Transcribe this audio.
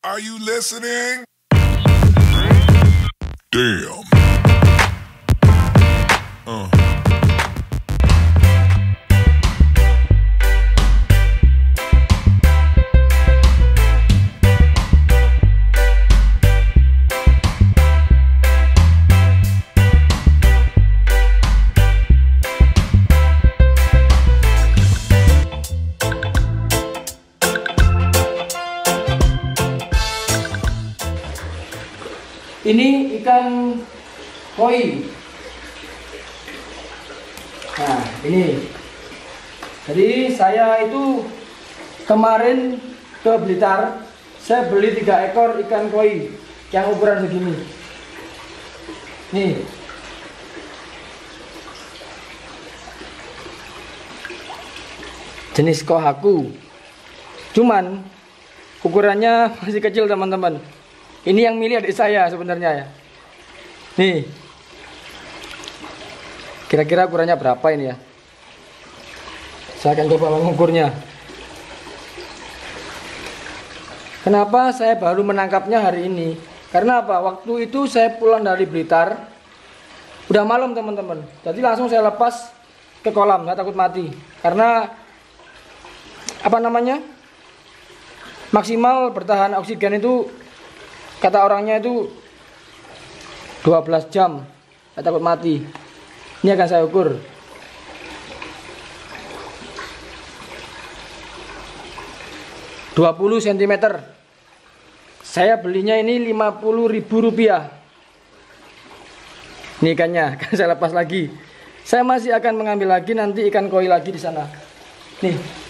Are you listening? Damn. Ini ikan koi. Nah, ini. Jadi saya itu kemarin ke Blitar, saya beli 3 ekor ikan koi yang ukuran segini. Nih. Jenis kohaku. Cuman ukurannya masih kecil, teman-teman. Ini yang milih adik saya sebenarnya ya. Nih. Kira-kira ukurannya berapa ini ya? Saya akan coba mengukurnya. Kenapa saya baru menangkapnya hari ini? Karena apa? Waktu itu saya pulang dari Blitar. Udah malam, teman-teman. Jadi langsung saya lepas ke kolam. Saya takut mati. Karena apa namanya? Maksimal bertahan oksigen itu, kata orangnya itu 12 jam. Saya takut mati. Ini akan saya ukur. ...20 cm. Saya belinya ini Rp50.000. Ini ikannya akan saya lepas lagi. Saya masih akan mengambil lagi nanti ikan koi lagi di sana. Nih.